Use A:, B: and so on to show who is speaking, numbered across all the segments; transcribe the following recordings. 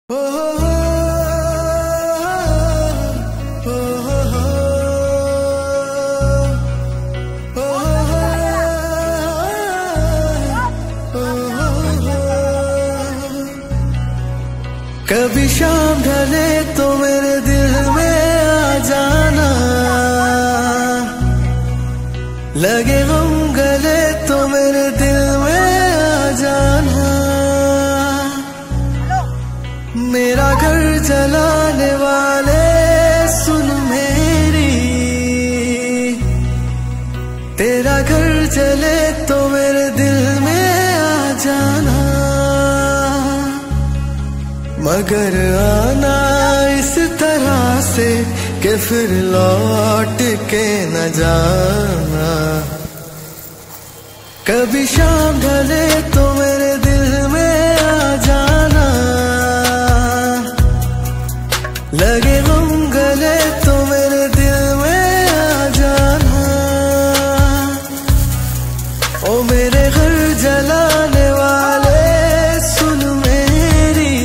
A: कभी शाम ढले तो मेरे दिल में आ जाना, लगे हम गले तो मेरे दिल में आ जाना। मेरा घर जलाने वाले सुन मेरी, तेरा घर जले तो मेरे दिल में आ जाना। मगर आना इस तरह से कि फिर लौट के न जाना। कभी शाम ढले तो मेरे दिल में आ जाना, लगे हम गले तो मेरे दिल में आ जाना। ओ मेरे घर जलाने वाले सुन मेरी,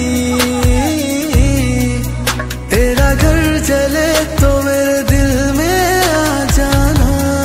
A: तेरा घर जले तो मेरे दिल में आ जाना।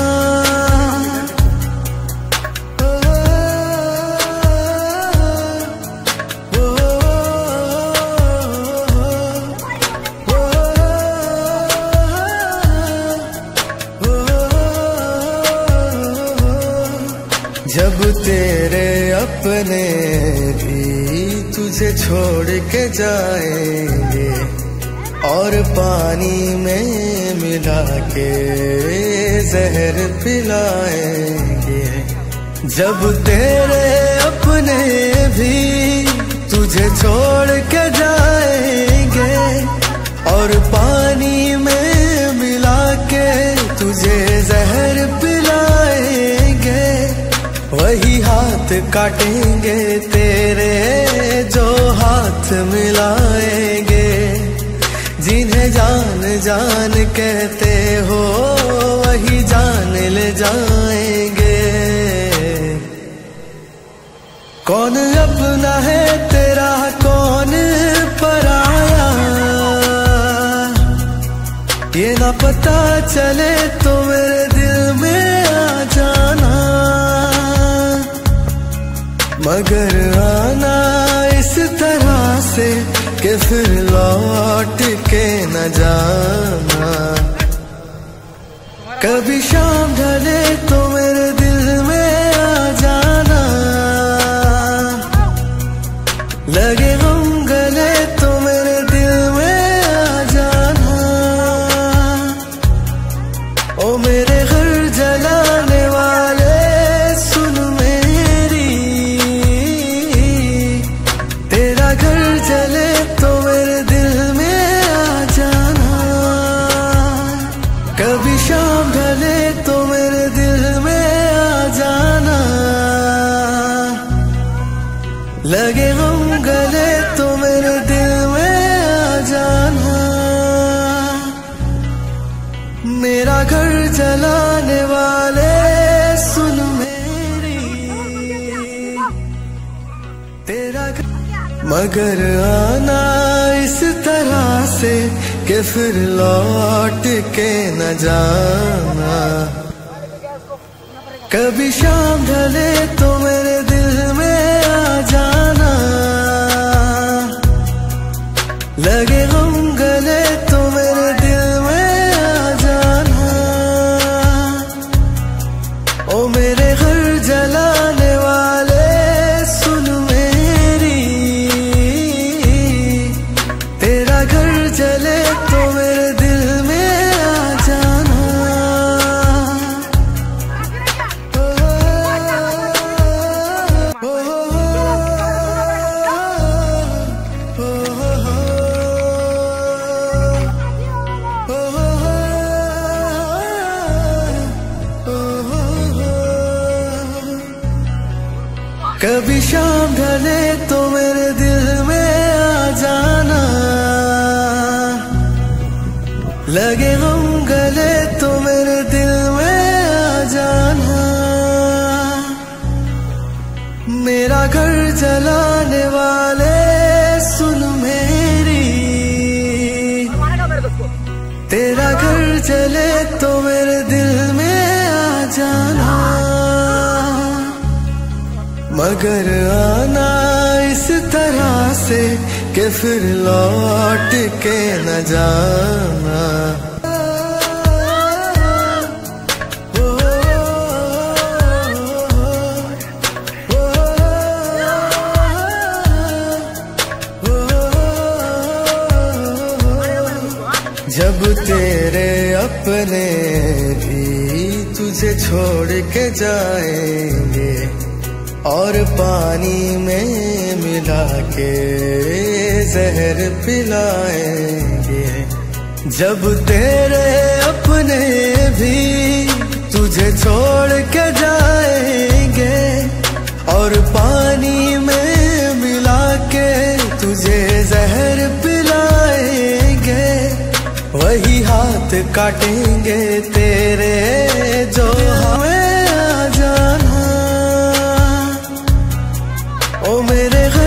A: जब तेरे अपने भी तुझे छोड़ के जाएंगे और पानी में मिला के जहर पिलाएंगे। जब तेरे अपने भी तुझे छोड़ के जाएंगे और पानी में मिला के तुझे जहर पिलाएंगे, वही हाथ काटेंगे तेरे जो हाथ मिलाएंगे। जिन्हें जान जान कहते हो वही जान ले जाएंगे। कौन अपना है तेरा कौन पराया, ये ना पता चले तो मेरे दिल में आ जाना। मगर आना इस तरह से कि फिर लौट के न जाना। कभी शाम ढले तो मेरे दिल में आ जाना, लगे हम गले तो मेरे दिल में आ जाना। ओ मेरे घर जलाने वाले सुन मेरी, तेरा घर जले तो मेरे दिल में आ जाना। कभी शाम ढले तो मेरे दिल में आ जाना, लगे हम गले तो मेरे दिल में आ जाना। मेरा घर जलाने वाले सुन मेरी, तेरा घर। मगर आना इस तरह से कि फिर लौट के न जाना। कभी शाम ढले तो मेरे दिल में आ जाना, लगे हम गले तो मेरे दिल में आ जाना। ओ मेरे घर जलाने वाले सुन मेरी, तेरा घर जले तो मेरे दिल में आ जाना। कभी शाम ढले तो मेरे दिल में आ जाना, लगे हम गले तो मेरे दिल में आ जाना। मेरा घर जलाने वाले सुन मेरी, तेरा घर जले तो मेरे दिल में आ जाना, मगर आना इस तरह से कि फिर लौट के न जाना। जब तेरे अपने भी तुझे छोड़ के जाएंगे और पानी में मिला के जहर पिलाएंगे, जब तेरे अपने भी तुझे छोड़ के जाएंगे और पानी में मिला के तुझे जहर पिलाएंगे, वही हाथ काटेंगे तेरे जो हमें आ जाना। ओ मेरे